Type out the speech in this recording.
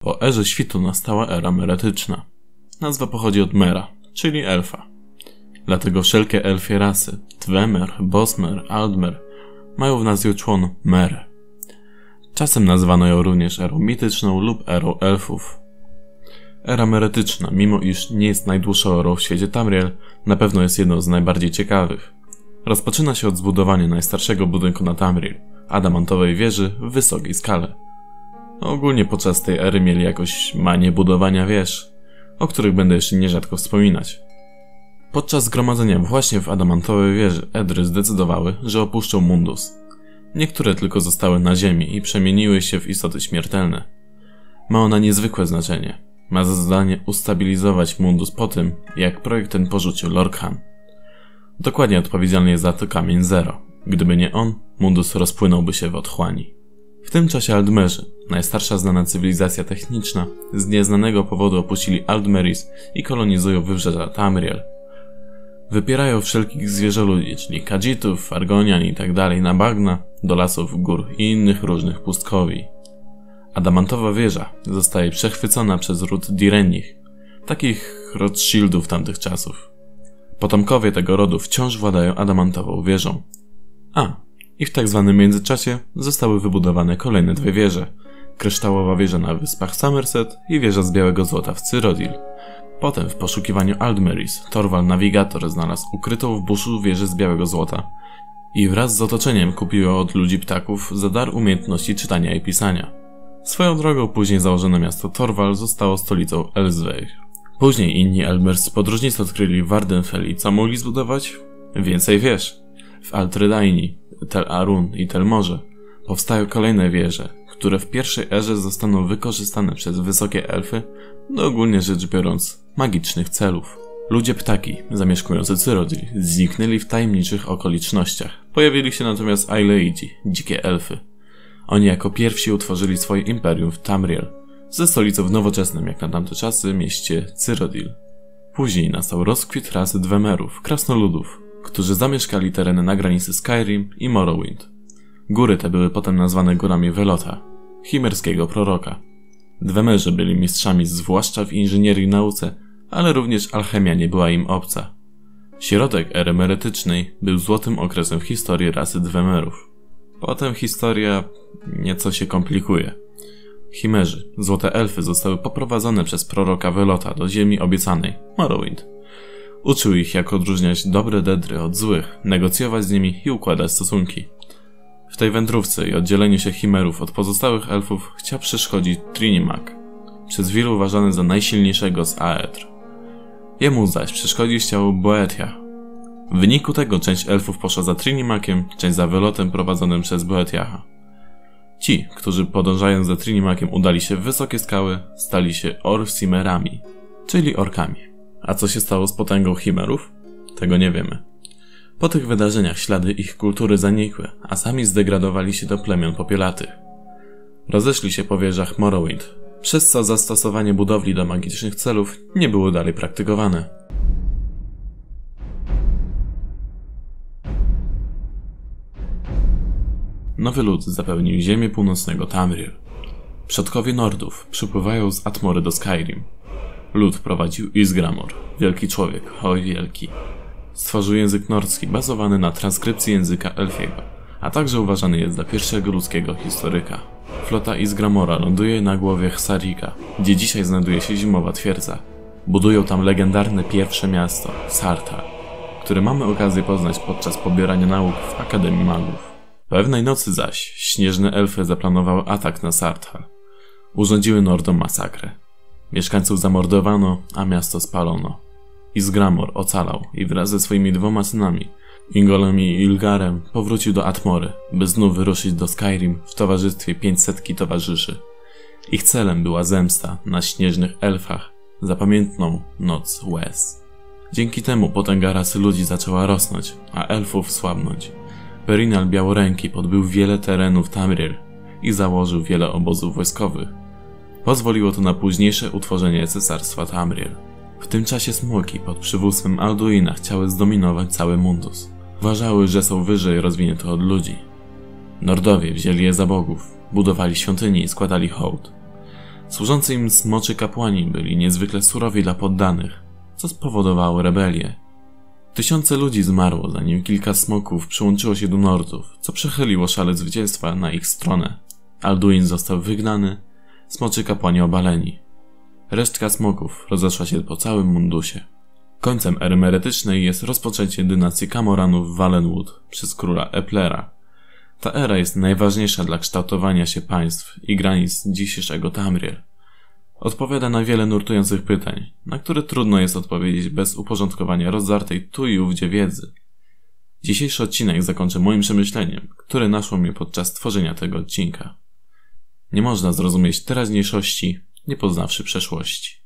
Po erze świtu nastała era meretyczna. Nazwa pochodzi od Mera, czyli elfa. Dlatego wszelkie elfie rasy, Dwemer, Bosmer, Aldmer, mają w nazwie człon Mer. Czasem nazwano ją również erą mityczną lub erą elfów. Era meretyczna, mimo iż nie jest najdłuższą erą w świecie Tamriel, na pewno jest jedną z najbardziej ciekawych. Rozpoczyna się od zbudowania najstarszego budynku na Tamriel, adamantowej wieży w wysokiej skale. Ogólnie podczas tej ery mieli jakoś manię budowania wież, o których będę jeszcze nierzadko wspominać. Podczas zgromadzenia właśnie w adamantowej wieży Edry zdecydowały, że opuszczą Mundus. Niektóre tylko zostały na ziemi i przemieniły się w istoty śmiertelne. Ma ona niezwykłe znaczenie. Ma za zadanie ustabilizować Mundus po tym, jak projekt ten porzucił Lorkhan. Dokładnie odpowiedzialny jest za to kamień Zero. Gdyby nie on, Mundus rozpłynąłby się w otchłani. W tym czasie Aldmerzy, najstarsza znana cywilizacja techniczna, z nieznanego powodu opuścili Aldmeris i kolonizują wybrzeża Tamriel. Wypierają wszelkich zwierzoludzi, czyli Khajiitów, Argonian itd. Na bagna, do lasów, gór i innych różnych pustkowi. Adamantowa wieża zostaje przechwycona przez ród Dirennich, takich Rothschildów tamtych czasów. Potomkowie tego rodu wciąż władają adamantową wieżą. I w tak zwanym międzyczasie zostały wybudowane kolejne dwie wieże. Kryształowa wieża na wyspach Somerset i wieża z białego złota w Cyrodiil. Potem w poszukiwaniu Aldmeris Torval Navigator znalazł ukrytą w buszu wieżę z białego złota i wraz z otoczeniem kupił ją od ludzi ptaków za dar umiejętności czytania i pisania. Swoją drogą później założone miasto Torval zostało stolicą Elsweyr. Później inni Elmerscy podróżnicy odkryli Vvardenfell i co mogli zbudować? Więcej wież. W Altredaini, Tel Arun i Tel Morze powstają kolejne wieże, które w pierwszej erze zostaną wykorzystane przez wysokie elfy do ogólnie rzecz biorąc magicznych celów. Ludzie ptaki zamieszkujący Cyrodiil zniknęli w tajemniczych okolicznościach. Pojawili się natomiast Aileidzi, dzikie elfy. Oni jako pierwsi utworzyli swoje imperium w Tamriel, ze stolicą w nowoczesnym jak na tamte czasy mieście Cyrodiil. Później nastał rozkwit rasy Dwemerów, krasnoludów, którzy zamieszkali tereny na granicy Skyrim i Morrowind. Góry te były potem nazwane górami Velota, chimerskiego proroka. Dwemerzy byli mistrzami zwłaszcza w inżynierii i nauce, ale również alchemia nie była im obca. Środek ery meretycznej był złotym okresem w historii rasy Dwemerów. Potem historia nieco się komplikuje. Chimerzy, złote elfy, zostały poprowadzone przez proroka Velota do ziemi obiecanej, Morrowind. Uczył ich, jak odróżniać dobre dedry od złych, negocjować z nimi i układać stosunki. W tej wędrówce i oddzieleniu się Chimerów od pozostałych elfów chciał przeszkodzić Trinimac, przez wielu uważany za najsilniejszego z Aedr. Jemu zaś przeszkodzić chciał Boethiah. W wyniku tego część elfów poszła za Trinimaciem, część za Velotem prowadzonym przez Boethiaha. Ci, którzy podążając za Trinimaciem udali się w wysokie skały, stali się Orsimerami, czyli orkami. A co się stało z potęgą Chimerów? Tego nie wiemy. Po tych wydarzeniach ślady ich kultury zanikły, a sami zdegradowali się do plemion popielatych. Rozeszli się po wieżach Morrowind, przez co zastosowanie budowli do magicznych celów nie było dalej praktykowane. Nowy lud zapełnił ziemię północnego Tamriel. Przodkowie Nordów przypływają z Atmory do Skyrim. Lud prowadził Ysgramor, wielki człowiek, oj wielki. Stworzył język nordzki bazowany na transkrypcji języka elfiego, a także uważany jest za pierwszego ludzkiego historyka. Flota Ysgramora ląduje na głowie Ksarika, gdzie dzisiaj znajduje się zimowa twierdza. Budują tam legendarne pierwsze miasto, Sartar, które mamy okazję poznać podczas pobierania nauk w Akademii Magów. Pewnej nocy zaś śnieżne elfy zaplanowały atak na Sartar. Urządziły Nordom masakrę. Mieszkańców zamordowano, a miasto spalono. Ysgramor ocalał i wraz ze swoimi dwoma synami, Ingolem i Ilgarem, powrócił do Atmory, by znów wyruszyć do Skyrim w towarzystwie 500 towarzyszy. Ich celem była zemsta na śnieżnych elfach za pamiętną Noc Łez. Dzięki temu potęga rasy ludzi zaczęła rosnąć, a elfów słabnąć. Berinal Białoręki podbył wiele terenów Tamriel i założył wiele obozów wojskowych. Pozwoliło to na późniejsze utworzenie cesarstwa Tamriel. W tym czasie smoki pod przywództwem Alduina chciały zdominować cały Mundus. Uważały, że są wyżej rozwinięte od ludzi. Nordowie wzięli je za bogów, budowali świątynie i składali hołd. Służący im smoczy kapłani byli niezwykle surowi dla poddanych, co spowodowało rebelię. Tysiące ludzi zmarło, zanim kilka smoków przyłączyło się do Nordów, co przechyliło szale zwycięstwa na ich stronę. Alduin został wygnany, smoczy kapłani obaleni. Resztka smoków rozeszła się po całym mundusie. Końcem ery meretycznej jest rozpoczęcie dynastii Camoranów w Valenwood przez króla Eplera. Ta era jest najważniejsza dla kształtowania się państw i granic dzisiejszego Tamriel. Odpowiada na wiele nurtujących pytań, na które trudno jest odpowiedzieć bez uporządkowania rozdartej tu i ówdzie wiedzy. Dzisiejszy odcinek zakończę moim przemyśleniem, które naszło mnie podczas tworzenia tego odcinka. Nie można zrozumieć teraźniejszości, nie poznawszy przeszłości.